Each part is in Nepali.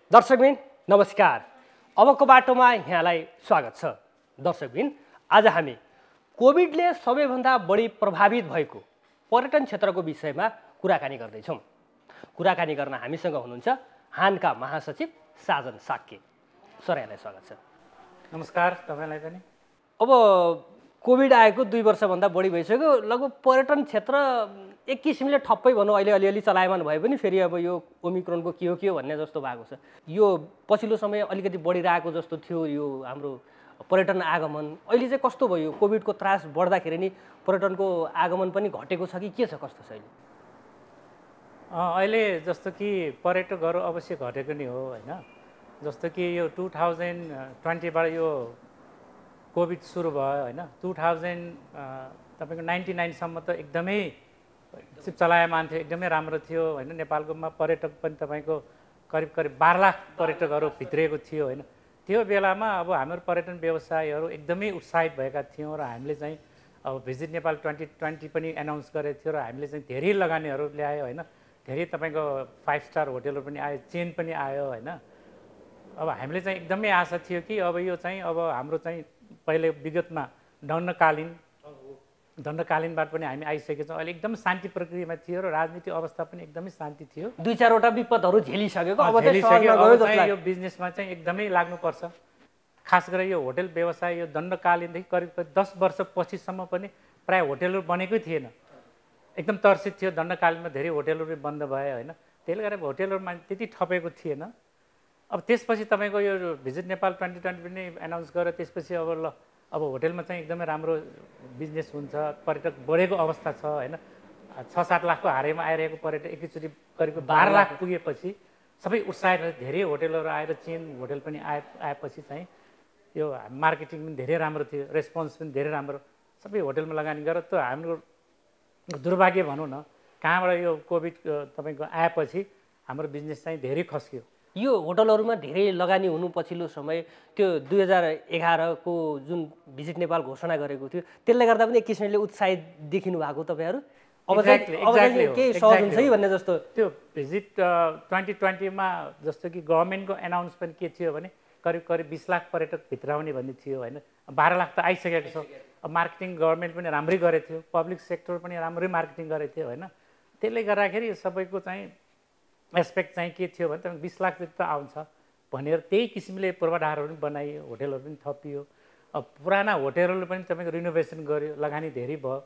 दर्शकबिन नमस्कार। अबको बाटोमा यहाँलाई स्वागत छ। दर्शकबिन आज हामी कोभिडले सबैभन्दा बढी प्रभावित भएको पर्यटन क्षेत्रको विषयमा कुराकानी गर्दैछौँ। कुराकानी गर्न हामीसँग हुनुहुन्छ हानका महासचिव साजन शाक्य। सर, यहाँलाई स्वागत छ। नमस्कार तपाईलाई पनि। अब कोभिड आएको 2 वर्षभन्दा बढी भइसक्यो। लगभग पर्यटन क्षेत्र एक किसिमले ठप्पै भनौँ अहिले अलिअलि चलायमान भए पनि फेरि अब यो ओमिक्रोनको के हो भन्ने जस्तो भएको छ। यो पछिल्लो समय अलिकति बढिरहेको जस्तो थियो यो हाम्रो पर्यटन आगमन। अहिले चाहिँ कस्तो भयो? कोभिडको त्रास बढ्दाखेरि नि पर्यटनको आगमन पनि घटेको छ कि के छ, कस्तो छ अहिले? अहिले जस्तो कि पर्यटकहरू अवश्य घटेको नै हो हैन। जस्तो कि यो 2020 बाट यो कोभिड सुरु भयो हैन। 1999 सम्म त एकदमै चलायमान थियो, एकदमै राम्रो थियो हैन। नेपालकोमा पर्यटक पनि तपाईको करिब 12 लाख पर्यटकहरू भित्रिएको थियो हैन। त्यो बेलामा अब हाम्रो पर्यटन व्यवसायीहरू एकदमै उत्साहित भएका थियौँ र हामीले चाहिँ अब भिजिट नेपाल 2020 पनि एनाउन्स गरेको थियो र हामीले चाहिँ धेरै लगानीहरू ल्यायो हैन। धेरै तपाईको 5 स्टार होटलहरू पनि आयो, चेन पनि आयो हैन। अब हामीले चाहिँ एकदमै आशा थियो कि अब यो चाहिँ अब हाम्रो चाहिँ पहिले विगतमा दण्डकालीनबाट पनि हामी आइसकेका छौँ। अहिले एकदम शान्ति प्रक्रियामा थियो र राजनीतिक अवस्था पनि एकदमै शान्ति थियो। 2-4 वटा विपदहरू झेलिसकेको अब चाहिँ यो बिजनेसमा चाहिँ एकदमै लाग्नुपर्छ। खास गरेर यो होटल व्यवसाय यो दण्डकालीनदेखि करिब 10 वर्ष पछिसम्म पनि प्राय होटलहरू बनेकै थिएन। एकदम तर्सित थियो। दण्डकालीनमा धेरै होटलहरू बन्द भयो हैन। त्यसले गर्दा होटलहरूमा त्यति ठपेको थिएन। अब त्यसपछि तपाईको यो भिजिट नेपाल 2020 पनि एनाउन्स गरेर त्यसपछि अब होटलमा चाहिँ एकदमै राम्रो बिजनेस हुन्छ। पर्यटक बढेको अवस्था छ हैन। 6-7 लाखको हारैमा आइरहेको पर्यटक एकैचोटि करिब 12 लाख पुगेपछि सबै उत्साहित धेरै होटलहरू आएर चेन होटल पनि आएपछि चाहिँ यो मार्केटिङ पनि धेरै राम्रो थियो, रेस्पोन्स पनि धेरै राम्रो। सबै होटलमा लगानी गरेर त हाम्रो दुर्भाग्य भनौँ न, कहाँबाट यो कोभिड तपाईको आएपछि हाम्रो बिजनेस चाहिँ धेरै खस्क्यो। यो होटलहरूमा धेरै लगानी हुनु पछिल्लो समय त्यो 2011 को जुन भिजिट नेपाल घोषणा गरेको थियो त्यसले गर्दा पनि एक किसिमले उत्साहित देखिनु भएको तपाईहरु। अब चाहिँ के सहज हुन्छ कि भन्ने जस्तो त्यो भिजिट 2020 मा जस्तो कि गभर्नमेन्टको एनाउन्समेन्ट के थियो भने करिब 20 लाख पर्यटक भित्राउने भन्ने थियो हैन। 12 लाख त आइसकेको छ। अब मार्केटिङ गभर्नमेन्ट पनि राम्रै गरेको थियो, पब्लिक सेक्टर पनि राम्रै मार्केटिङ गरेको थियो हैन। त्यसले गर्दाखेरि सबैको चाहिँ एस्पेक्ट चाहिँ के थियो भने तपाईको 20 लाख जति त आउँछ भनेर त्यही किसिमले पूर्वाधारहरू पनि बनाइयो, होटलहरू पनि थपियो। अब पुराना होटलहरू पनि तपाईको रिनोभेसन गर्यो, लगानी धेरै भयो।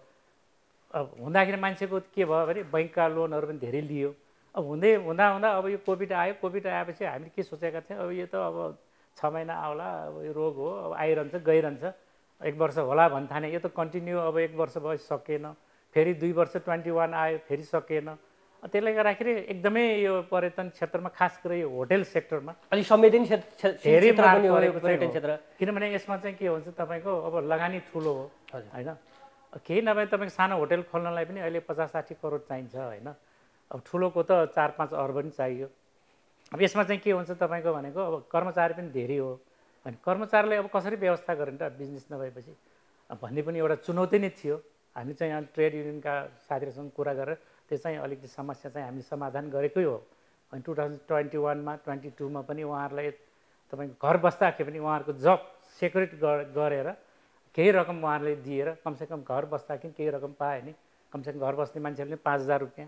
अब हुँदाखेरि मान्छेको के भयो भने बैंकका लोनहरू पनि धेरै लियो। अब हुँदा अब यो कोभिड आयो। कोभिड आएपछि हामीले के सोचेका थियौँ, अब यो त अब 6 महिना आउला, अब यो रोग हो, अब आइरहन्छ गइरहन्छ, 1 वर्ष होला भन्थाने। यो त कन्टिन्यू अब 1 वर्ष भयो सकेन, फेरि 2 वर्ष 21 आयो, फेरि सकेन। त्यसले गर्दाखेरि एकदमै यो पर्यटन क्षेत्रमा खास गरी यो होटल सेक्टरमा अलि संवेदनशील धेरै पनि हो पर्यटन क्षेत्र। किनभने यसमा चाहिँ के हुन्छ तपाईको अब लगानी ठुलो हो हैन। केही नभए तपाईको सानो होटल खोल्नलाई पनि अहिले 50-60 करोड चाहिन्छ हैन। अब ठुलोको त 4-5 अर्ब पनि चाहियो। अब यसमा चाहिँ के हुन्छ तपाईको भनेको अब कर्मचारी पनि धेरै हो भने कर्मचारीलाई अब कसरी व्यवस्था गर्ने त बिजनेस नभएपछि भन्ने पनि एउटा चुनौती नै थियो। हामी चाहिँ ट्रेड युनियनका साथीहरूसँग कुरा गरेर त्यो चाहिँ अलिकति समस्या चाहिँ हामीले समाधान गरेकै हो। अनि 2021 मा 22 मा पनि उहाँहरूलाई तपाईको घर बस्दाखेरि पनि उहाँहरूको जब सेक्युरिटी गरेर केही रकम उहाँहरूले दिएर कमसेकम घर बस्दाखेरि केही रकम पाए नि कमसेकम घर बस्ने मान्छेहरूले 5000 रुपैयाँ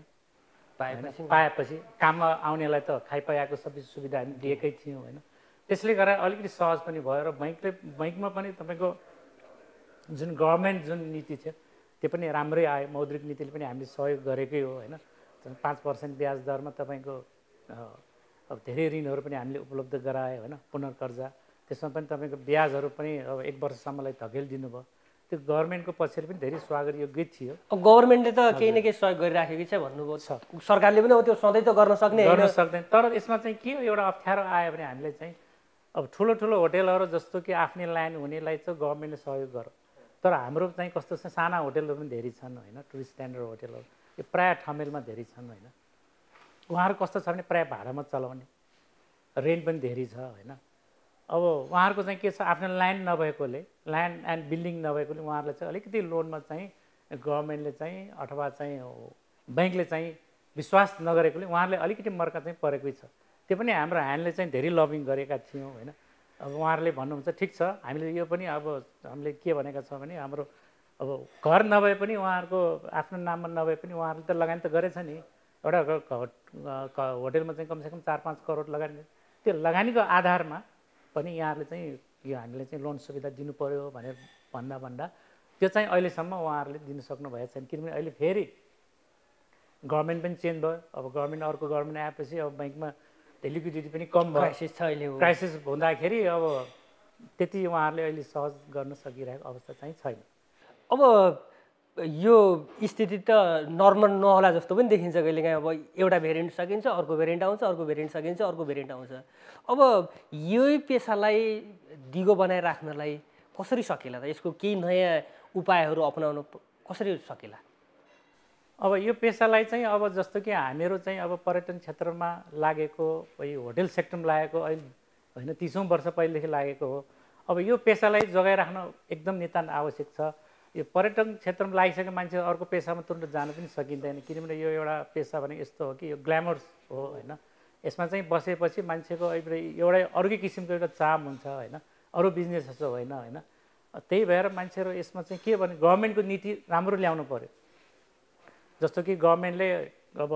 पाएपछि काममा आउनेलाई त खाइपाएको सबै सुविधा हामी दिएकै थियौँ हैन। त्यसले गर्दा अलिकति सहज पनि भयो र बैंकमा पनि तपाईको जुन गभर्नमेन्ट जुन नीति थियो त्यो पनि राम्रै आयो। मौद्रिक नीतिले पनि हामीले सहयोग गरेकै हो हैन। 5% ब्याज दरमा तपाईको अब धेरै ऋणहरू पनि हामीले उपलब्ध गरायो हैन, पुनर्कर्जा। त्यसमा पनि तपाईको ब्याजहरू पनि अब 1 वर्षसम्मलाई धकेलिदिनु भयो। त्यो गभर्नमेन्टको पक्षले पनि धेरै स्वागत योग्य थियो। अब गभर्नमेन्टले त केही न केही सहयोग गरिराखेकै छ भन्नुभयो छ। सरकारले पनि अब त्यो सधैँ त गर्न सक्दैन। तर यसमा चाहिँ के एउटा अप्ठ्यारो आयो भने हामीले चाहिँ अब ठुलो होटलहरू जस्तो कि आफ्नै ल्यान्ड हुनेलाई चाहिँ गभर्नमेन्टले सहयोग गर्यो। तर हाम्रो चाहिँ कस्तो छ, साना होटलहरू पनि धेरै छन् हैन। टुरिस्ट स्ट्यान्डर्ड होटलहरू यो प्राय ठमेलमा धेरै छन् हैन। उहाँहरू कस्तो छ भने प्राय भाडामा चलाउने, रेन्ट पनि धेरै छ हैन। अब उहाँहरूको चाहिँ के छ, आफ्नो ल्यान्ड नभएकोले, ल्यान्ड एन्ड बिल्डिङ नभएकोले उहाँहरूलाई चाहिँ अलिकति लोनमा चाहिँ गभर्नमेन्टले चाहिँ अथवा चाहिँ बैंकले चाहिँ विश्वास नगरेकोले उहाँहरूले अलिकति मर्का चाहिँ परेकै छ। त्यो पनि हाम्रो हामीले चाहिँ धेरै लबिङ गरेका थियौँ होइन। अब उहाँहरूले भन्नुहुन्छ ठिक छ, हामीले यो पनि अब हामीले के भनेका छौँ भने हाम्रो अब घर नभए पनि उहाँहरूको आफ्नो नाममा नभए पनि उहाँहरूले त लगानी त गरेछ नि। एउटा होटेलमा चाहिँ कमसेकम 4-5 करोड लगानी, त्यो लगानीको आधारमा पनि यहाँहरूले चाहिँ यो हामीले चाहिँ लोन सुविधा दिनु पर्यो भनेर भन्दा त्यो चाहिँ अहिलेसम्म उहाँहरूले दिन सक्नु भएको छैन। किनभने अहिले फेरि गभर्मेन्ट पनि चेन्ज भयो। अब गभर्मेन्ट अर्को गभर्मेन्ट आएपछि अब ब्याङ्कमा लिक्विडिटी पनि कम भयो, क्राइसिस छ अहिले। क्राइसिस हुँदाखेरि अब त्यति उहाँहरूले अहिले सहज गर्न सकिरहेको अवस्था चाहिँ छैन। अब यो स्थिति त नर्मल नहोला जस्तो पनि देखिन्छ कहिलेकाहीँ। अब एउटा भेरिएन्ट सकिन्छ, अर्को भेरिएन्ट आउँछ, अर्को भेरिएन्ट सकिन्छ, अर्को भेरिएन्ट आउँछ। अब यही पेसालाई दिगो बनाइराख्नलाई कसरी सकिएला त? यसको केही नयाँ उपायहरू अपनाउन कसरी सकिएला? अब यो पेसालाई चाहिँ अब जस्तो कि हामीहरू चाहिँ अब पर्यटन क्षेत्रमा लागेको, यो होटेल सेक्टरमा लागेको अहिले होइन 30औं वर्ष पहिलेदेखि लागेको हो। अब यो पेसालाई जोगाइराख्न एकदम नितान्त आवश्यक छ। यो पर्यटन क्षेत्रमा लागिसकेको मान्छे अर्को पेसामा तुरन्त जान पनि सकिँदैन। किनभने यो एउटा पेसा भने यस्तो हो कि यो ग्ल्यामर्स हो होइन। यसमा चाहिँ बसेपछि मान्छेको एउटै अर्कै किसिमको एउटा चाम हुन्छ होइन, अरू बिजनेस जस्तो होइन होइन। त्यही भएर मान्छेहरू यसमा चाहिँ के भने गभर्मेन्टको नीति राम्रो ल्याउनु पर्यो। जस्तो कि गभर्मेन्टले अब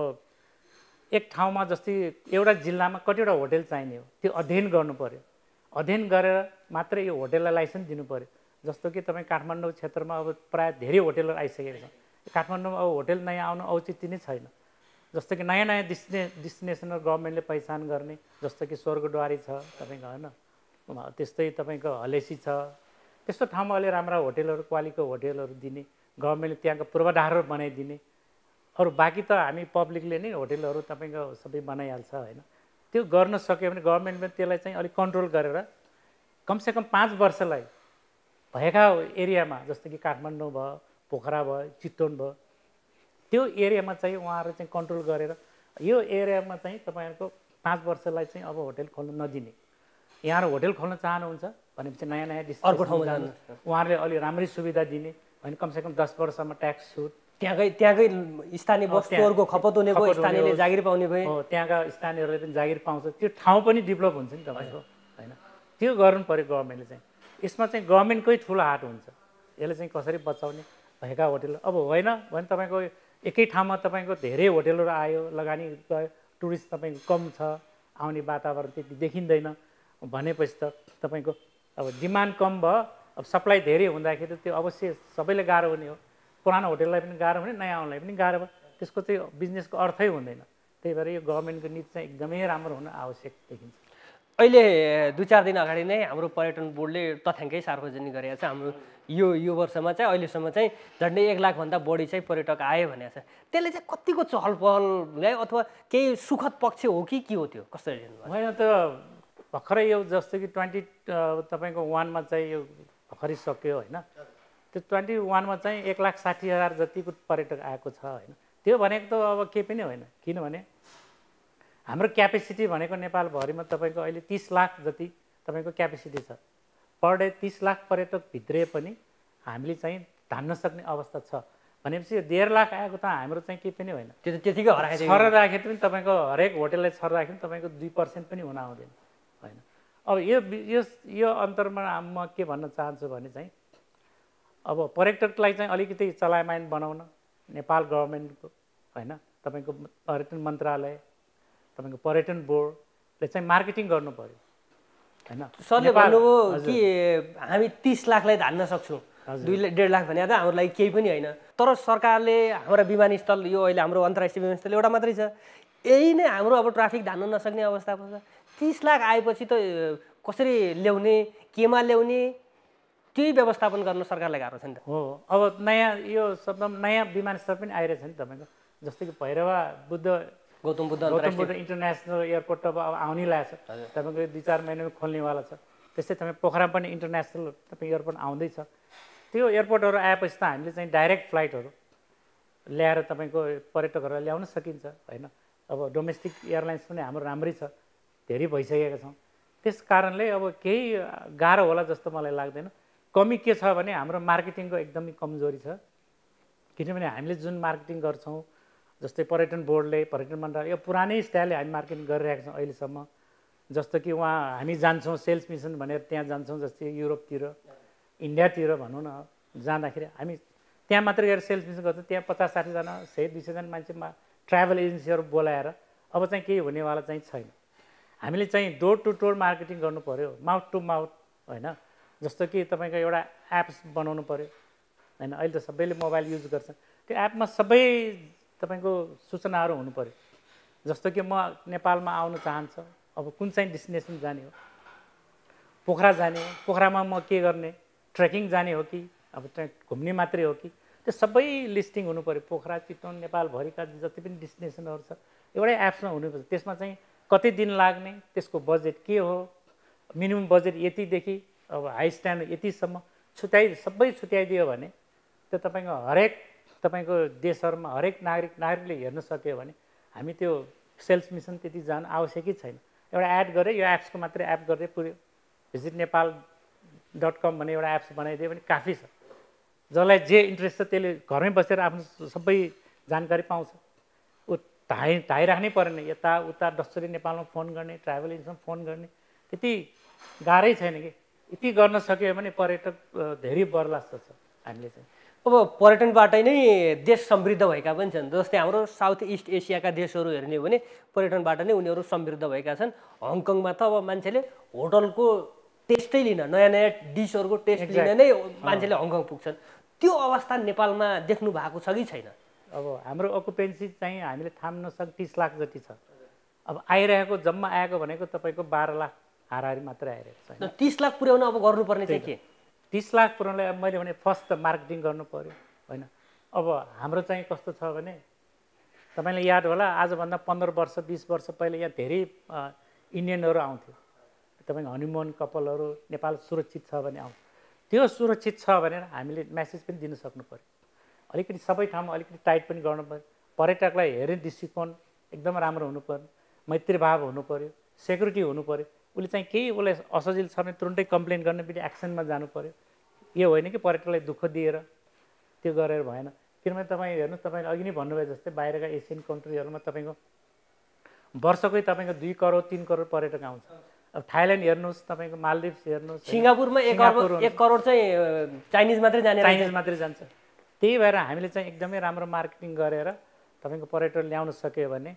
एक ठाउँमा जस्तै एउटा जिल्लामा कतिवटा होटेल चाहिने हो त्यो अध्ययन गर्नु पर्यो। अध्ययन गरेर मात्रै यो होटेललाई लाइसेन्स दिनु पर्यो। जस्तो कि तपाईँ काठमाडौँ क्षेत्रमा अब प्रायः धेरै होटेलहरू आइसकेको छ। काठमाडौँमा अब होटेल नयाँ आउनु औचित्य नै छैन। जस्तो कि नयाँ नयाँ डेस्टिनेसनहरू गभर्मेन्टले पहिचान गर्ने, जस्तो कि स्वर्गद्वारी छ तपाईँको होइन, त्यस्तै तपाईँको हलेसी छ। त्यस्तो ठाउँमा अलि राम्रा होटेलहरू, क्वालिटीको होटेलहरू दिने, गभर्मेन्टले त्यहाँको पूर्वाधारहरू बनाइदिने। अरू बाँकी त हामी पब्लिकले नै होटेलहरू तपाईँको सबै बनाइहाल्छ होइन। त्यो गर्न सक्यो भने गभर्मेन्टले त्यसलाई चाहिँ अलिक कन्ट्रोल गरेर कमसेकम 5 वर्षलाई भएका एरियामा, जस्तो कि काठमाडौँ भयो, पोखरा भयो, चितवन भयो, त्यो एरियामा चाहिँ उहाँहरू चाहिँ कन्ट्रोल गरेर यो एरियामा चाहिँ तपाईँहरूको 5 वर्षलाई चाहिँ अब होटेल खोल्न नदिने। यहाँहरू होटेल खोल्न चाहनुहुन्छ भनेपछि नयाँ नयाँ अर्को ठाउँमा जानु, उहाँहरूले अलि राम्रै सुविधा दिने होइन। कमसेकम 10 वर्षमा ट्याक्स छुट, त्यहाँकै स्थानीय वस्तुहरूको खपत हुने भयो, स्थानीयले जागिर पाउने भयो, हो त्यहाँका स्थानीयहरूले पनि जागिर पाउँछ, त्यो ठाउँ पनि डेभलप हुन्छ नि तपाईँको होइन। त्यो गर्नु पर्यो गभर्मेन्टले चाहिँ। यसमा चाहिँ गभर्मेन्टकै ठुलो हात हुन्छ। यसले चाहिँ कसरी बचाउने भएका होटेल अब होइन भने तपाईँको एकै ठाउँमा तपाईँको धेरै होटेलहरू आयो, लगानी गयो, टुरिस्ट तपाईँको कम छ, आउने वातावरण त्यति देखिँदैन भनेपछि त तपाईँको अब डिमान्ड कम भयो, अब सप्लाई धेरै हुँदाखेरि त्यो अवश्य सबैले गाह्रो हुने हो। पुरानो होटेललाई पनि गाह्रो हुने, नयाँ आउनलाई पनि गाह्रो भयो। त्यसको चाहिँ बिजनेसको अर्थै हुँदैन। त्यही भएर यो गभर्मेन्टको नीति चाहिँ एकदमै राम्रो हुन आवश्यक देखिन्छ। अहिले 2-4 दिन अगाडि नै हाम्रो पर्यटन बोर्डले तथ्याङ्कै सार्वजनिक गरेको छ। हाम्रो यो वर्षमा चाहिँ अहिलेसम्म चाहिँ झन्डै 1 लाखभन्दा बढी चाहिँ पर्यटक आए भनेको छ। त्यसले चाहिँ कतिको चहल पहल ल्यायो अथवा केही सुखद पक्ष हो कि के हो? त्यो कसरी हेर्नु? होइन त भर्खरै यो जस्तो कि 21 मा चाहिँ यो भर्खरै सक्यो होइन। त्यो 21 मा चाहिँ 1,60,000 जतिको पर्यटक आएको छ होइन। त्यो भनेको त अब केही पनि होइन। किनभने हाम्रो क्यापेसिटी भनेको नेपालभरिमा तपाईँको अहिले 30 लाख जति तपाईँको क्यापेसिटी छ। पर डे 30 लाख पर्यटक भित्रै पनि हामीले चाहिँ धान्न सक्ने अवस्था छ भनेपछि यो 1.5 लाख आएको त हाम्रो चाहिँ केही पनि होइन। त्यो त्यतिकै छर्दाखेरि पनि तपाईँको हरेक होटेललाई छर्दाखेरि तपाईँको 2% पनि हुन आउँदैन होइन। अब यो अन्तरमा म के भन्न चाहन्छु भने चाहिँ अब पर्यटकलाई चाहिँ अलिकति चलायमान बनाउन नेपाल गभर्मेन्टको होइन, तपाईँको पर्यटन मन्त्रालय, तपाईँको पर्यटन बोर्डले चाहिँ मार्केटिङ गर्नु पर्यो होइन। सरले भन्नुभयो कि हामी 30 लाखलाई धान्न सक्छौँ, 2.5 लाख भने त हाम्रो लागि केही पनि होइन। तर सरकारले हाम्रा विमानस्थल, यो अहिले हाम्रो अन्तर्राष्ट्रिय विमानस्थल एउटा मात्रै छ, यही नै हाम्रो अब ट्राफिक धान्न नसक्ने अवस्था पर्छ। 30 लाख आएपछि त कसरी ल्याउने, केमा ल्याउने, त्यही व्यवस्थापन गर्न सरकारलाई गाह्रो छ नि त। हो अब नयाँ यो शब्दमा नयाँ विमानस्थल पनि आइरहेछ नि तपाईँको। जस्तो कि भैरवा गौतम बुद्ध इन्टरनेसनल एयरपोर्ट अब आउनै लागेको छ तपाईँको 2-4 महिनामा खोल्नेवाला छ। त्यस्तै तपाईँ पोखरा पनि इन्टरनेसनल तपाईँ एयरपोर्ट आउँदैछ। त्यो एयरपोर्टहरू आएपछि त हामीले चाहिँ डाइरेक्ट फ्लाइटहरू ल्याएर तपाईँको पर्यटकहरूलाई ल्याउन सकिन्छ होइन। अब डोमेस्टिक एयरलाइन्स पनि हाम्रो राम्रै छ, धेरै भइसकेका छौँ। त्यस कारणले अब केही गाह्रो होला जस्तो मलाई लाग्दैन। कमी के छ भने हाम्रो मार्केटिङको एकदमै कमजोरी छ। किनभने हामीले जुन मार्केटिङ गर्छौँ जस्तै पर्यटन बोर्डले पर्यटन मन्त्रालय यो पुरानै स्टाइलले हामी मार्केटिङ गरिरहेका छौँ अहिलेसम्म। जस्तो कि हामी जान्छौँ सेल्स मिसन भनेर त्यहाँ जान्छौँ, जस्तै युरोपतिर इन्डियातिर भनौँ न, जाँदाखेरि हामी त्यहाँ मात्रै गएर सेल्स मिसन गर्छौँ। त्यहाँ 50-60 जना 100-200 जना मान्छेमा ट्राभल एजेन्सीहरू बोलाएर अब चाहिँ केही हुनेवाला चाहिँ छैन। हामीले चाहिँ डोर टु डोर मार्केटिङ गर्नु पऱ्यो, माउथ टु माउथ होइन। जस्तो कि तपाईँको एउटा एप्स बनाउनु पऱ्यो होइन। अहिले त सबैले मोबाइल युज गर्छ, त्यो एपमा सबै तपाईँको सूचनाहरू हुनु पऱ्यो। जस्तो कि म नेपालमा आउन चाहन्छ, अब कुन चाहिँ डेस्टिनेसन जाने हो, पोखरा जाने हो, पोखरामा म के गर्ने, ट्रेकिङ जाने हो कि अब त्यहाँ घुम्ने मात्रै हो कि, त्यो सबै लिस्टिङ हुनु पऱ्यो। पोखरा, चितवन, नेपालभरिका जति पनि डेस्टिनेसनहरू छ एउटै एप्समा हुनुपर्छ। त्यसमा चाहिँ कति दिन लाग्ने, त्यसको बजेट के हो, मिनिमम बजेट यतिदेखि अब हाई स्ट्यान्डर्ड यतिसम्म सबै छुट्याइदियो भने त्यो तपाईँको हरेक तपाईँको देशहरूमा हरेक नागरिकले हेर्न सक्यो भने हामी त्यो सेल्स मिसन त्यति जान आवश्यकै छैन। एउटा एड गरेँ, यो एप्सको मात्रै एप गरेँ, पुरै visitnepal.com भन्ने एउटा एप्स बनाइदियो भने काफी छ। जसलाई जे इन्ट्रेस्ट छ त्यसले घरमै बसेर आफ्नो सबै जानकारी पाउँछ। ऊ ढाइराख्नै परेन, यताउता डस्सरी नेपालमा फोन गर्ने, ट्राभल एजेन्सीमा फोन गर्ने, त्यति गाह्रै छैन कि। यति गर्न सक्यो भने पर्यटक धेरै बर्लास्त छ। हामीले चाहिँ अब पर्यटनबाटै नै देश समृद्ध भएका पनि छन्। जस्तै हाम्रो साउथ इस्ट एसियाका देशहरू हेर्ने हो भने पर्यटनबाट नै उनीहरू समृद्ध भएका छन्। हङकङमा त अब मान्छेले होटलको टेस्टै लिन, नयाँ नयाँ डिसहरूको टेस्ट लिन नै मान्छेले हङकङ पुग्छन्। त्यो अवस्था नेपालमा देख्नु भएको छ कि छैन? अब हाम्रो अकुपेन्सी चाहिँ हामीले थाम्न सक् 30 लाख जति छ। अब आइरहेको जम्मा आएको भनेको तपाईँको 12 लाख हाराहारी मात्रै आइरहेको छ। 30 लाख पुर्याउन अब गर्नुपर्ने चाहिँ के? 30 लाख पुर्याउनलाई मैले भने फर्स्ट त मार्केटिङ गर्नु पऱ्यो होइन। अब हाम्रो चाहिँ कस्तो छ भने तपाईँलाई याद होला आजभन्दा 15 वर्ष 20 वर्ष पहिले यहाँ धेरै इन्डियनहरू आउँथ्यो। तपाईँको हनीमुन कपलहरू नेपाल सुरक्षित छ भने आउँथ्यो। त्यो सुरक्षित छ भनेर हामीले मेसेज पनि दिन सक्नु पऱ्यो। अलिकति सबै ठाउँमा अलिकति टाइट पनि गर्नु पऱ्यो। पर्यटकलाई हेर्ने दृष्टिकोण एकदम राम्रो हुनु पऱ्यो, मैत्रीभाव हुनु पऱ्यो, सेक्युरिटी हुनु पऱ्यो। उसले चाहिँ केही उसलाई असजिल छ भने तुरुन्तै कम्प्लेन गर्ने पनि एक्सनमा जानु पऱ्यो। यो होइन कि पर्यटकलाई दुःख दिएर त्यो गरेर भएन। किनभने तपाईँ हेर्नुहोस्, तपाईँले अघि नै भन्नुभयो जस्तै बाहिरका एसियन कन्ट्रीहरूमा तपाईँको वर्षकै तपाईँको 2 करोड 3 करोड पर्यटक आउँछ। अब थाइल्यान्ड हेर्नुहोस्, तपाईँको मालदिभ्स हेर्नुहोस्, सिङ्गापुरमा 1 करोड चाहिँ चाइनिज मात्रै जान्छ। त्यही भएर हामीले चाहिँ एकदमै राम्रो मार्केटिङ गरेर तपाईँको पर्यटक ल्याउन सक्यो भने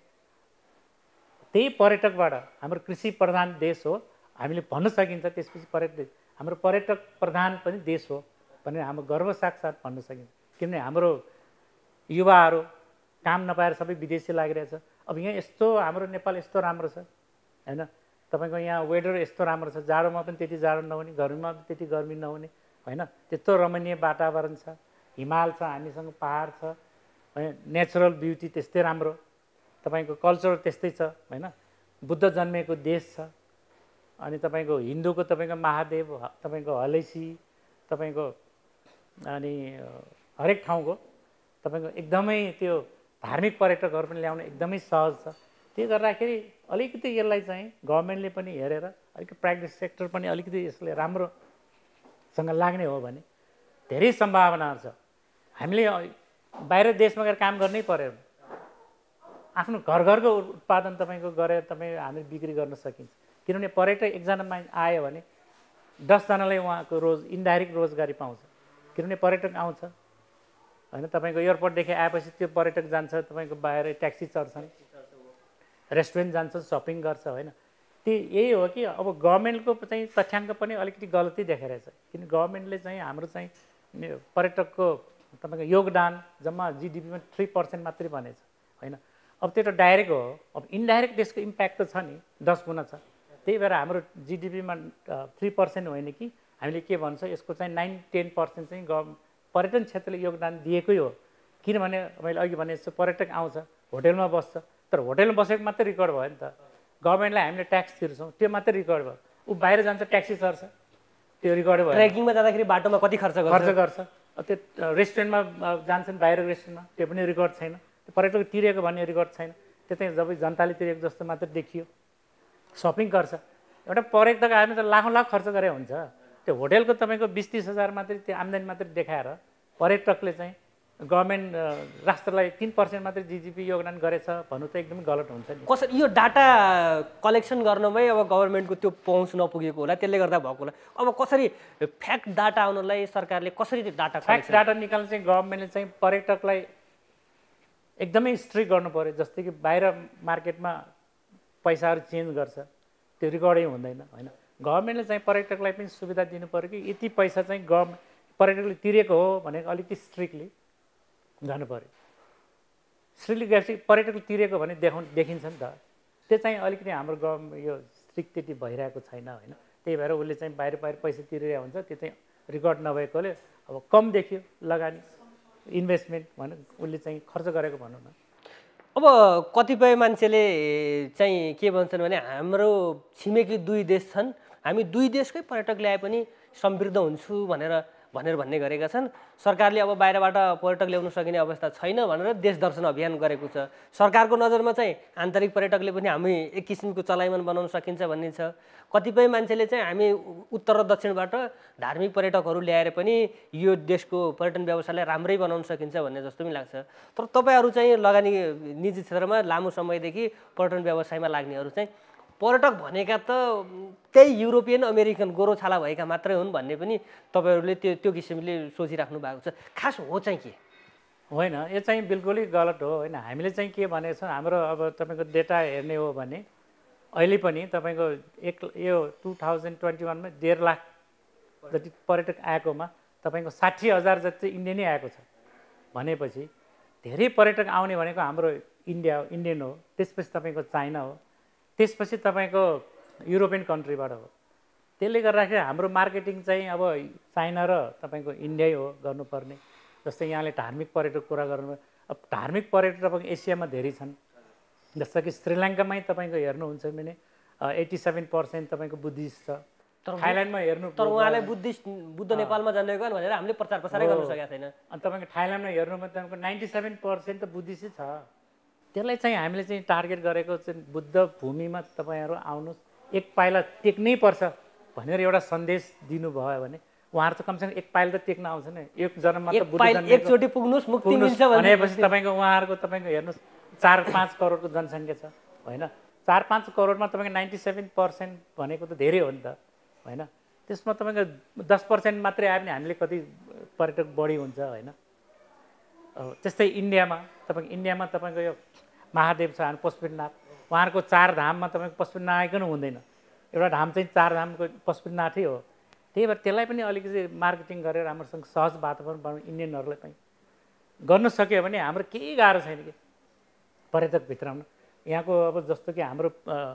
त्यही पर्यटकबाट हाम्रो कृषि प्रधान देश हो हामीले भन्न सकिन्छ। त्यसपछि पर्यटक हाम्रो पर्यटक प्रधान पनि देश हो भनेर हाम्रो गर्व साक्षात भन्न सकिन्छ। किनभने हाम्रो युवाहरू काम नपाएर सबै विदेशी लागिरहेछ। अब यहाँ यस्तो हाम्रो नेपाल यस्तो राम्रो छ होइन। तपाईँको यहाँ वेदर यस्तो राम्रो छ, जाडोमा पनि त्यति जाडो नहुने, गर्मीमा पनि त्यति गर्मी नहुने होइन। त्यस्तो रमणीय वातावरण छ, हिमाल छ, हामीसँग पहाड छ होइन, नेचुरल ब्युटी त्यस्तै राम्रो, तपाईँको कल्चर त्यस्तै छ होइन। बुद्ध जन्मेको देश छ। अनि तपाईँको हिन्दूको तपाईँको महादेव, तपाईँको हलेसी, तपाईँको अनि हरेक ठाउँको तपाईँको एकदमै त्यो धार्मिक पर्यटकहरू पनि ल्याउन एकदमै सहज छ। त्यो गर्दाखेरि अलिकति यसलाई चाहिँ गभर्मेन्टले पनि हेरेर अलिकति प्राइभेट सेक्टर पनि अलिकति यसले राम्रोसँग लाग्ने हो भने धेरै सम्भावनाहरू छ। हामीले बाहिर देशमा गएर काम गर्नै पर्यो। आफ्नो घरको उत्पादन तपाईँको गरेर तपाईँ हामीले बिक्री गर्न सकिन्छ। किनभने पर्यटक एकजना आयो भने 10 जनालाई उहाँको इन्डाइरेक्ट रोजगारी पाउँछ। किनभने पर्यटक आउँछ होइन, तपाईँको एयरपोर्टदेखि आएपछि त्यो पर्यटक जान्छ, तपाईँको बाहिर ट्याक्सी चढ्छन्, रेस्टुरेन्ट जान्छ, सपिङ गर्छ होइन। त्यो यही हो कि अब गभर्मेन्टको चाहिँ तथ्याङ्क पनि अलिकति गलती देखाइरहेछ। किन गभर्मेन्टले चाहिँ हाम्रो चाहिँ पर्यटकको तपाईँको योगदान जम्मा जिडिपीमा 3% मात्रै भनेछ होइन। अब त्यो त डाइरेक्ट हो। अब इन्डाइरेक्ट त्यसको इम्प्याक्ट त छ नि 10 गुणा छ। त्यही भएर हाम्रो जिडिपीमा 3% होइन कि हामीले के भन्छ यसको चाहिँ 9-10% चाहिँ पर्यटन क्षेत्रले योगदान दिएकै हो। किनभने मैले अघि भने जस्तो पर्यटक आउँछ, होटेलमा बस्छ, तर होटेलमा बसेको मात्रै रेकर्ड भयो नि त। गभर्मेन्टलाई हामीले ट्याक्स तिर्छौँ, त्यो मात्रै रेकर्ड भयो। ऊ बाहिर जान्छ, ट्याक्सी चढ्छ, त्यो रेकर्ड भयो। ट्रेकिङमा जाँदाखेरि बाटोमा कति खर्च गर्छ। त्यो रेस्टुरेन्टमा जान्छन्, बाहिर रेस्टुरेन्टमा, त्यो पनि रेकर्ड छैन। त्यो पर्यटक तिरेको भन्ने रेकर्ड छैन। त्यो चाहिँ जब जनताले तिरेको जस्तो मात्र देखियो। सपिङ गर्छ, एउटा पर्यटक आयो भने त लाखौँ लाख खर्च गरे हुन्छ। त्यो होटेलको तपाईँको 20-30 हजार मात्रै त्यो आम्दानी मात्रै देखाएर पर्यटकले चाहिँ गभर्मेन्ट राष्ट्रलाई 3% मात्रै जिडिपी योगदान गरेछ भन्नु त एकदमै गलत हुन्छ नि। कसरी यो डाटा कलेक्सन गर्नमै अब गभर्मेन्टको त्यो पहुँच नपुगेको होला, त्यसले गर्दा भएको होला। अब कसरी फ्याक्ट डाटा आउनलाई सरकारले कसरी डाटा फ्याक्ट डाटा निकाल्न चाहिँ गभर्मेन्टले चाहिँ पर्यटकलाई एकदमै स्ट्रिक्ट गर्नु पर्यो। जस्तै कि बाहिर मार्केटमा पैसाहरू चेन्ज गर्छ, त्यो रेकर्डै हुँदैन होइन। गभर्मेन्टले चाहिँ पर्यटकलाई पनि सुविधा दिनु पर्यो कि यति पैसा चाहिँ पर्यटकले तिरेको हो भनेको अलिकति स्ट्रिक्टली गर्नु पर्यो। स्ट्रिक्टली गएपछि पर्यटकले तिरेको भने देखिन्छ नि त। त्यो चाहिँ अलिकति हाम्रो यो स्ट्रिक्ट त्यति भइरहेको छैन होइन। त्यही भएर उसले चाहिँ बाहिर पैसा तिरिरहेको हुन्छ, त्यो चाहिँ रेकर्ड नभएकोले अब कम देखियो लगानी इन्भेस्टमेन्ट भने उसले चाहिँ खर्च गरेको भनौँ न। अब कतिपय मान्छेले चाहिँ के भन्छन् भने हाम्रो छिमेकी 2 देश छन्, हामी 2 देशकै पर्यटक ल्याए पनि समृद्ध हुन्छु भन्ने गरेका छन्। सरकारले अब बाहिरबाट पर्यटक ल्याउन सकिने अवस्था छैन भनेर देश दर्शन अभियान गरेको छ। सरकारको नजरमा चाहिँ आन्तरिक पर्यटकले पनि हामी एक किसिमको चलायमान बनाउन सकिन्छ भन्ने छ। कतिपय मान्छेले चाहिँ हामी उत्तर र दक्षिणबाट धार्मिक पर्यटकहरू ल्याएर पनि यो देशको पर्यटन व्यवसायलाई राम्रै बनाउन सकिन्छ भन्ने जस्तो पनि लाग्छ। तर तपाईँहरू चाहिँ लगानी निजी क्षेत्रमा लामो समयदेखि पर्यटन व्यवसायमा लाग्नेहरू चाहिँ पर्यटक भनेका त त्यही युरोपियन अमेरिकन गोरो छाला भएका मात्रै हुन् भन्ने पनि तपाईँहरूले त्यो किसिमले सोचिराख्नु भएको छ। खास हो चाहिँ के होइन, यो चाहिँ बिल्कुलै गलत हो होइन। हामीले चाहिँ के भनेको छ, हाम्रो अब तपाईँको डेटा हेर्ने हो भने अहिले पनि तपाईँको यो 2021मा 1.5 लाख जति पर्यटक आएकोमा तपाईँको 60,000 जति इन्डियनै आएको छ भनेपछि धेरै पर्यटक आउने भनेको हाम्रो इन्डियन हो, त्यसपछि तपाईँको चाइना हो, त्यसपछि तपाईँको युरोपियन कन्ट्रीबाट हो। त्यसले गर्दाखेरि हाम्रो मार्केटिङ चाहिँ अब चाइना र तपाईँको इन्डियै हो गर्नुपर्ने। जस्तै यहाँले धार्मिक पर्यटक कुरा गर्नु, अब धार्मिक पर्यटक तपाईँको एसियामा धेरै छन्। जस्तो कि श्रीलङ्कामै तपाईँको हेर्नुहुन्छ भने 87% तपाईँको बुद्धिस्ट छ। थाइल्यान्डमा हेर्नु तर उहाँलाई बुद्ध नेपालमा जाने गयो भनेर हामीले प्रचार प्रसारै गर्न सकेका छैन। अनि तपाईँको थाइल्यान्डमा हेर्नुमा तपाईँको 97% त बुद्धिस्टै छ। त्यसलाई चाहिँ हामीले चाहिँ टार्गेट गरेको चाहिँ बुद्ध भूमिमा तपाईँहरू आउनुहोस्, एक पाइला टेक्नै पर्छ भनेर एउटा सन्देश दिनुभयो भने उहाँहरू त कमसेकम एक पाइला त टेक्न आउँछ नि। एक जन्ममा त एकचोटि पुग्नुहोस् मुक्ति मिल्छ भनेपछि तपाईँको उहाँहरूको तपाईँको हेर्नुहोस् 4-5 करोडको जनसङ्ख्या छ होइन। 4-5 करोडमा तपाईँको 97% भनेको त धेरै हो नि त होइन। त्यसमा तपाईँको 10% मात्रै आयो भने हामीले कति पर्यटक बढी हुन्छ होइन। त्यस्तै इन्डियामा तपाईँको यो महादेव छ हामी पशुपतिनाथ, उहाँहरूको 4 धाममा तपाईँको पशुपतिनाथ हुँदैन। एउटा धाम चाहिँ 4 धामको पशुपतिनाथै हो। त्यही भएर त्यसलाई पनि अलिकति मार्केटिङ गरेर राम्रोसँग सहज वातावरण बनाउनु इन्डियनहरूलाई पनि गर्न सक्यो भने हाम्रो केही गाह्रो छैन कि पर्यटक भित्राउन। यहाँको अब जस्तो कि हाम्रो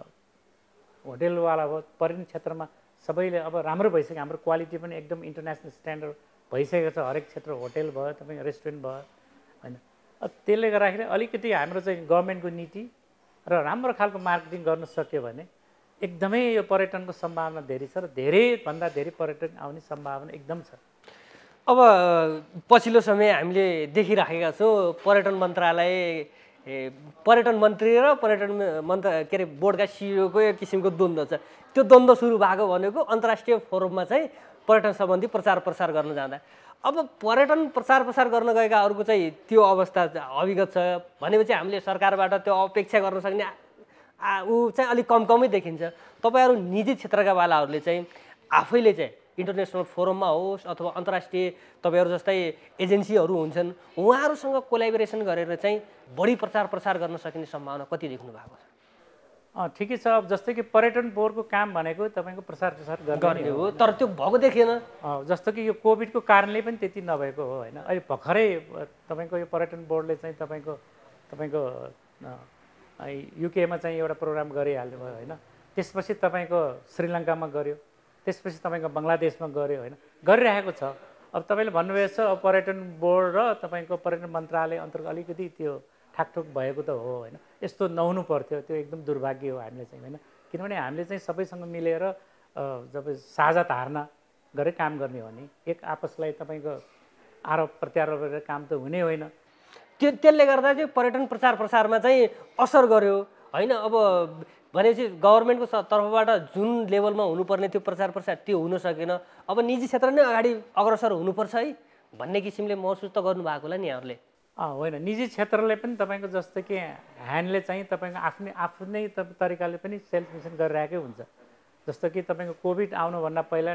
होटेलवाला भयो, पर्यटन क्षेत्रमा सबैले अब राम्रो भइसक्यो। हाम्रो क्वालिटी पनि एकदम इन्टरनेसनल स्ट्यान्डर्ड भइसकेको छ। हरेक क्षेत्र होटेल भयो, तपाईँको रेस्टुरेन्ट भयो होइन। अब त्यसले गर्दाखेरि अलिकति हाम्रो चाहिँ गभर्मेन्टको नीति र राम्रो खालको मार्केटिङ गर्न सक्यो भने एकदमै यो पर्यटनको सम्भावना धेरै छ र धेरैभन्दा धेरै पर्यटक आउने सम्भावना एकदम छ। अब पछिल्लो समय हामीले देखिराखेका छौँ पर्यटन मन्त्रालय, पर्यटन मन्त्री र पर्यटन बोर्डका सिइओको एक किसिमको द्वन्द्व छ। त्यो द्वन्द्व सुरु भएको भनेको अन्तर्राष्ट्रिय फोरममा चाहिँ पर्यटन सम्बन्धी प्रचार प्रसार गर्न जाँदा। अब पर्यटन प्रचार प्रसार गर्न गएकाहरूको चाहिँ त्यो अवस्था अविगत छ भनेपछि हामीले सरकारबाट त्यो अपेक्षा गर्न सक्ने ऊ चाहिँ अलिक कमै देखिन्छ। तपाईँहरू निजी क्षेत्रका वालाहरूले चाहिँ आफैले चाहिँ इन्टरनेसनल फोरममा होस् अथवा अन्तर्राष्ट्रिय तपाईँहरू जस्तै एजेन्सीहरू हुन्छन्, उहाँहरूसँग कोलाबोरेसन गरेर चाहिँ बढी प्रचार प्रसार गर्न सकिने सम्भावना कति देख्नु भएको छ? ठिकै छ। अब जस्तै कि पर्यटन बोर्डको काम भनेको तपाईँको प्रचार प्रसार गर्ने हो, तर त्यो भएको देखिएन। जस्तो कि यो कोभिडको कारणले पनि त्यति नभएको हो होइन। अहिले भर्खरै तपाईँको यो पर्यटन बोर्डले चाहिँ तपाईँको युकेमा चाहिँ एउटा प्रोग्राम गरिहाल्नु भयो होइन। त्यसपछि तपाईँको श्रीलङ्कामा गर्यो, त्यसपछि तपाईँको बङ्गलादेशमा गर्यो होइन, गरिरहेको छ। अब तपाईँले भन्नुभएको छ अब पर्यटन बोर्ड र तपाईँको पर्यटन मन्त्रालय अन्तर्गत अलिकति त्यो ठाकठुक भएको त हो होइन। यस्तो नहुनु पर्थ्यो, त्यो एकदम दुर्भाग्य हो हामीले चाहिँ होइन। किनभने हामीले चाहिँ सबैसँग मिलेर जब साझा धारणा गरेर काम गर्ने हो भने एक आपसलाई तपाईँको आरोप प्रत्यारोप गरेर काम त हुने होइन। त्यसले गर्दा चाहिँ पर्यटन प्रचार प्रसारमा चाहिँ असर गर्यो होइन। अब भनेपछि गभर्मेन्टको तर्फबाट जुन लेभलमा हुनुपर्ने त्यो प्रचार प्रसार त्यो हुन सकेन। अब निजी क्षेत्र नै अगाडि अग्रसर हुनुपर्छ है भन्ने किसिमले महसुस त गर्नुभएको होला नि यहाँहरूले? होइन, निजी क्षेत्रले पनि तपाईँको जस्तो कि ह्यान्डले चाहिँ तपाईँको आफ्नै तरिकाले पनि सेल्फ मिसन गरिरहेकै हुन्छ। जस्तो कि तपाईँको कोभिड आउनुभन्दा पहिला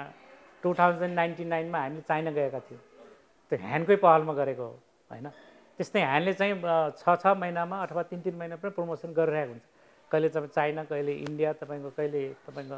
2099मा हामीले चाइना गएका थियौँ, त्यो ह्यान्डकै पहलमा गरेको हो होइन। त्यस्तै ह्यान्डले चाहिँ 6 महिनामा अथवा 3 महिना पनि प्रमोसन गरिरहेको हुन्छ। कहिले तपाईँ चाइना, कहिले इन्डिया, तपाईँको कहिले तपाईँको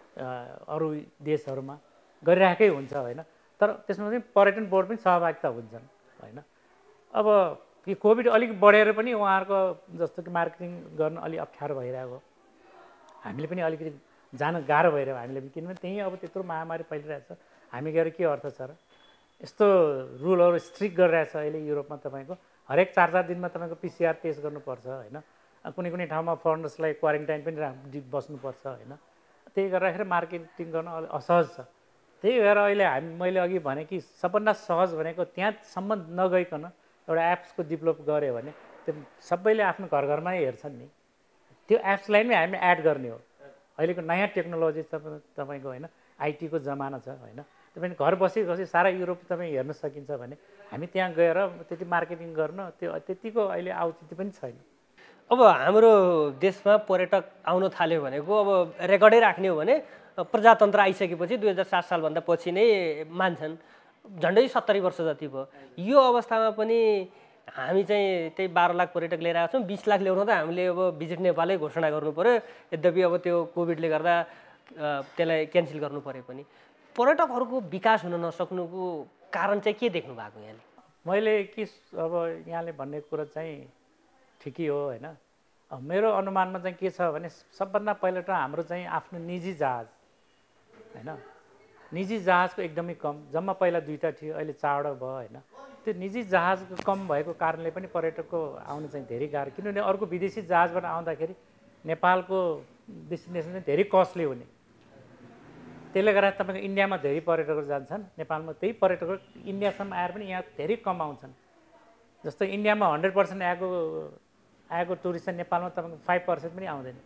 अरू देशहरूमा गरिरहेकै हुन्छ होइन। तर त्यसमा चाहिँ पर्यटन बोर्ड पनि सहभागिता हुन्छन् होइन। अब यो कोभिड अलिक बढेर पनि उहाँहरूको जस्तो कि मार्केटिङ गर्न अलिक अप्ठ्यारो भइरहेको, हामीले पनि अलिकति जान गाह्रो भइरहेको हामीले पनि, किनभने त्यहीँ अब त्यत्रो महामारी फैलिरहेछ, हामी गएर के अर्थ छ र? यस्तो रुलहरू स्ट्रिक्ट गरिरहेछ अहिले युरोपमा। तपाईँको हरेक 4-4 दिनमा तपाईँको PCR टेस्ट गर्नुपर्छ होइन। कुनै कुनै ठाउँमा फरेनर्सलाई क्वारेन्टाइन पनि बस्नुपर्छ होइन। त्यही गर्दाखेरि मार्केटिङ गर्न अलिक असहज छ। त्यही भएर अहिले मैले अघि भने कि सबभन्दा सहज भनेको त्यहाँसम्म नगइकन एउटा एप्सको डेभलप गऱ्यो भने त्यो सबैले आफ्नो घर घरमै हेर्छन् नि, त्यो एप्सलाई नै हामीले एड गर्ने हो। अहिलेको नयाँ टेक्नोलोजी तपाईँको होइन, आइटीको जमाना छ होइन। तपाईँ घर बसी सारा युरोप तपाईँ हेर्न सकिन्छ भने हामी त्यहाँ गएर त्यति मार्केटिङ गर्न त्यो त्यतिको अहिले औचित्य पनि छैन। अब हाम्रो देशमा पर्यटक आउन थाल्यो भनेको अब रेकर्डै राख्ने हो भने प्रजातन्त्र आइसकेपछि 2007 सालभन्दा पछि नै मान्छन्, झन्डै 70 वर्ष जति भयो। यो अवस्थामा पनि हामी चाहिँ त्यही 12 लाख पर्यटक लिएर आएको छौँ। 20 लाख ल्याउन त हामीले अब भिजिट नेपालै घोषणा गर्नु पऱ्यो, यद्यपि अब त्यो कोभिडले गर्दा त्यसलाई क्यान्सल गर्नु पऱ्यो पनि। पर्यटकहरूको विकास हुन नसक्नुको कारण चाहिँ के देख्नु भएको यहाँले? मैले कि अब यहाँले भन्ने कुरा चाहिँ ठिकै हो होइन। मेरो अनुमानमा चाहिँ के छ भने सबभन्दा पहिला त हाम्रो चाहिँ आफ्नो निजी जहाज होइन, निजी जहाजको एकदमै कम, जम्मा पहिला 2टा थियो, अहिले 4वटा भयो होइन। त्यो निजी जहाजको कम भएको कारणले पनि पर्यटकको आउनु चाहिँ धेरै गाह्रो, किनभने अर्को विदेशी जहाजबाट आउँदाखेरि नेपालको डेस्टिनेसन चाहिँ धेरै कस्टली हुने। त्यसले गर्दा तपाईँको इन्डियामा धेरै पर्यटकहरू जान्छन्, नेपालमा त्यही पर्यटकहरू इन्डियासम्म आएर पनि यहाँ धेरै कम आउँछन्। जस्तो इन्डियामा 100% आएको टुरिस्ट चाहिँ नेपालमा तपाईँको 5% पनि आउँदैन।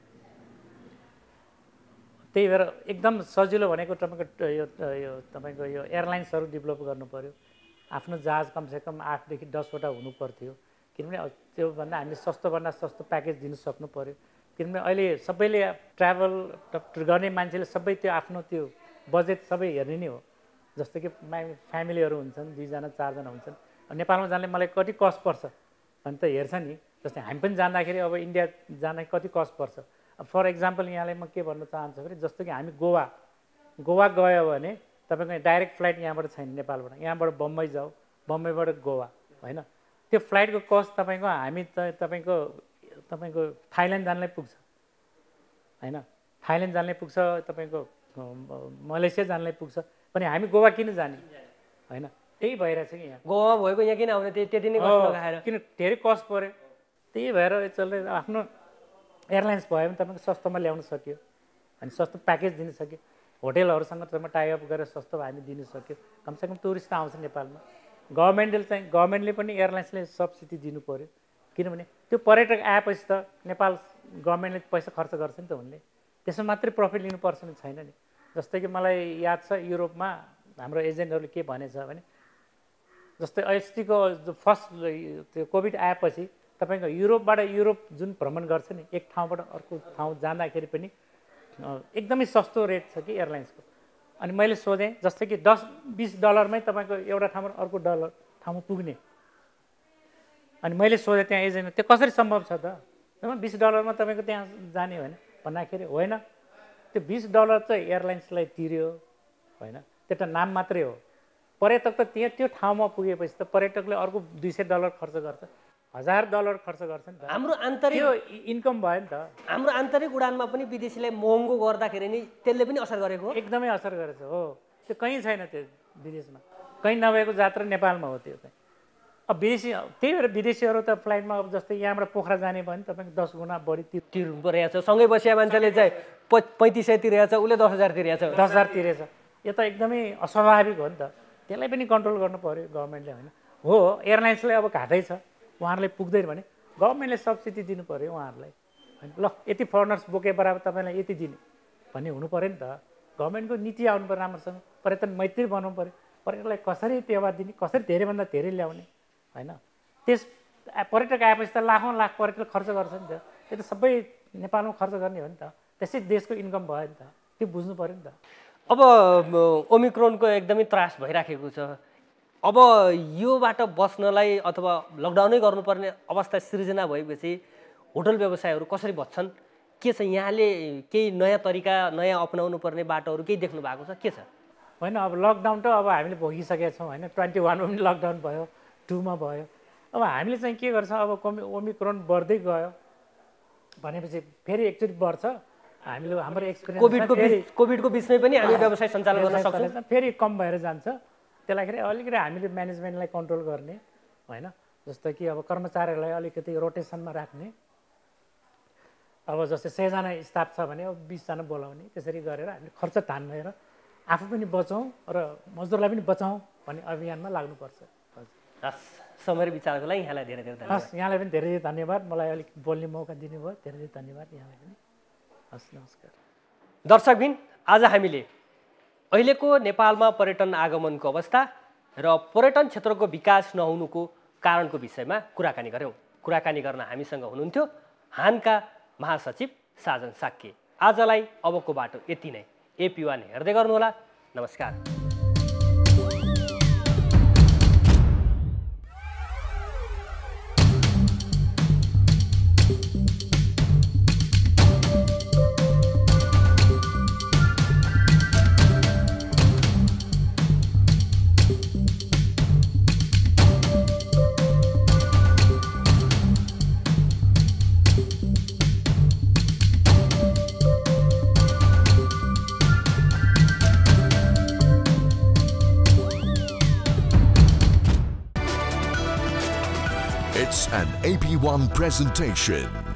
त्यही भएर एकदम सजिलो भनेको तपाईँको यो तपाईँको यो एयरलाइन्सहरू डेभलप गर्नु पऱ्यो। आफ्नो जहाज कमसेकम 8देखि 10वटा हुनु पर्थ्यो, किनभने त्योभन्दा हामीले सस्तोभन्दा सस्तो प्याकेज दिनु सक्नु पऱ्यो। किनभने अहिले सबैले ट्राभल गर्ने मान्छेले सबै त्यो आफ्नो त्यो बजेट सबै हेर्ने नै हो। जस्तो कि फ्यामिलीहरू हुन्छन्, 2जना 4जना हुन्छन्, नेपालमा जाने मलाई कति कस्ट पर्छ भने त हेर्छ नि। जस्तै हामी पनि जाँदाखेरि अब इन्डिया जान कति कस्ट पर्छ। फर एक्जाम्पल यहाँलाई म के भन्न चाहन्छु भने जस्तो कि हामी गोवा गयो भने तपाईँको डाइरेक्ट फ्लाइट यहाँबाट छैन नेपालबाट, यहाँबाट बम्बई जाऊ, बम्बईबाट गोवा होइन। त्यो फ्लाइटको कस्ट तपाईँको हामी तपाईँको थाइल्यान्ड जानलाई पुग्छ होइन, थाइल्यान्ड जानलाई पुग्छ, तपाईँको मलेसिया जानलाई पुग्छ, पनि हामी गोवा किन जाने होइन। त्यही भइरहेछ कि यहाँ गोवा भएको यहाँ किन आउने, त्यति नै कस्ट लगाएर, किन धेरै कस्ट पऱ्यो। त्यही भएर चल्दै आफ्नो एयरलाइन्स भयो भने तपाईँको सस्तोमा ल्याउन सक्यो, अनि सस्तो प्याकेज दिन सक्यो, होटेलहरूसँग तपाईँ टाइअप गरेर सस्तो हामी दिन सक्यो, कमसेकम टुरिस्ट आउँछ नेपालमा। गभर्मेन्टले पनि एयरलाइन्सले सब्सिडी दिनु पऱ्यो, किनभने त्यो पर्यटक आएपछि त नेपाल गभर्मेन्टले पैसा खर्च गर्छ नि त उनले, त्यसमा मात्रै प्रफिट लिनुपर्छ नि छैन नि। जस्तै कि मलाई याद छ युरोपमा हाम्रो एजेन्टहरूले के भनेछ भने जस्तै अस्तिको फर्स्ट त्यो कोभिड आएपछि तपाईँको युरोपबाट युरोप जुन भ्रमण गर्छ नि, एक ठाउँबाट अर्को ठाउँ जाँदाखेरि पनि एकदमै सस्तो रेट छ कि एयरलाइन्सको। अनि मैले सोधेँ जस्तै कि $10-20मै तपाईँको एउटा ठाउँबाट अर्को ठाउँमा पुग्ने। अनि मैले सोधेँ त्यहाँ एजेन्ट, त्यो कसरी सम्भव छ त? $20मा तपाईँको त्यहाँ जाने होइन भन्दाखेरि होइन, त्यो $20 चाहिँ एयरलाइन्सलाई तिर्यो होइन, त्यो त नाम मात्रै हो। पर्यटक त त्यो ठाउँमा पुगेपछि त पर्यटकले अर्को $200 खर्च गर्छ, $1000 खर्च गर्छ नि त। हाम्रो आन्तरिक इन्कम भयो नि त। हाम्रो आन्तरिक उडानमा पनि विदेशीलाई महँगो गर्दाखेरि नि त्यसले पनि असर गरेको हो, एकदमै असर गरेछ हो। त्यो कहीँ छैन, त्यो विदेशमा कहीँ नभएको जात्रा नेपालमा हो त्यो चाहिँ। अब त्यही भएर विदेशीहरू त फ्लाइटमा अब जस्तै यहाँबाट पोखरा जाने भयो भने तपाईँको 10 गुणा बढी तिर्नु परिरहेको छ। सँगै बसिया मान्छेले चाहिँ 3500 तिरेको छ, उसले 10,000 तिरेको छ, 10,000 तिरेछ। यो त एकदमै अस्वाभाविक हो नि त, त्यसलाई पनि कन्ट्रोल गर्नु पऱ्यो गभर्मेन्टले होइन। हो एयरलाइन्सलाई अब घाटै छ, उहाँहरूलाई पुग्दैन भने गभर्मेन्टले सब्सिडी दिनु पऱ्यो उहाँहरूलाई होइन। ल यति फरेनर्स बोके बराबर तपाईँलाई यति दिने भन्ने हुनु पऱ्यो नि त। गभर्मेन्टको नीति आउनु पऱ्यो राम्रोसँग, पर्यटन मैत्री बनाउनु पऱ्यो। पर्यटकलाई कसरी टेवा दिने, कसरी धेरैभन्दा धेरै ल्याउने होइन। त्यस पर्यटक आएपछि त लाखौँ लाख पर्यटक खर्च गर्छ नि त, त्यो त सबै नेपालमा खर्च गर्ने हो नि त, त्यसै देशको इन्कम भयो नि त, त्यो बुझ्नु पऱ्यो नि त। अब ओमिक्रोनको एकदमै त्रास भइराखेको छ, अब योबाट बच्नलाई अथवा लकडाउनै गर्नुपर्ने अवस्था सिर्जना भएपछि होटल व्यवसायहरू कसरी बच्छन्, के छ यहाँले केही नयाँ तरिका नयाँ अपनाउनु पर्ने बाटोहरू केही देख्नु भएको छ, के छ? होइन अब लकडाउन त अब हामीले भोगिसकेका छौँ होइन, 21मा पनि लकडाउन भयो, 2मा भयो। अब हामीले चाहिँ के गर्छ, अब ओमिक्रोन बढ्दै गयो भनेपछि फेरि एकचोटि बढ्छ, हामीले हाम्रो एक्सपिरियन्स कोभिडको बिचमै पनि हामी व्यवसाय सञ्चालन गर्न सक्छौँ, फेरि कम भएर जान्छ। त्यसलाई अलिकति हामीले म्यानेजमेन्टलाई कन्ट्रोल गर्ने होइन, जस्तो कि अब कर्मचारीहरूलाई अलिकति रोटेसनमा राख्ने, अब जस्तै 100 जना स्टाफ छ भने अब 20 जना बोलाउने, त्यसरी गरेर हामीले खर्च तानेर आफू पनि बचाउँ र मजदुरलाई पनि बचाउँ भन्ने अभियानमा लाग्नुपर्छ। हस्, समय र विचारको लागि यहाँलाई धेरै धेरै धन्यवाद। हस्, यहाँलाई पनि धेरै धेरै धन्यवाद, मलाई अलिक बोल्ने मौका दिनुभयो, धेरै धेरै धन्यवाद यहाँलाई पनि। हस्, नमस्कार। दर्शकबिन, आज हामीले अहिलेको नेपालमा पर्यटन आगमनको अवस्था र पर्यटन क्षेत्रको विकास नहुनुको कारणको विषयमा कुराकानी गऱ्यौँ। कुराकानी गर्न हामीसँग हुनुहुन्थ्यो हानका महासचिव साजन शाक्य। आजलाई अबको बाटो यति नै। AP1 हेर्दै गर्नुहोला। नमस्कार। It's an AP1 presentation.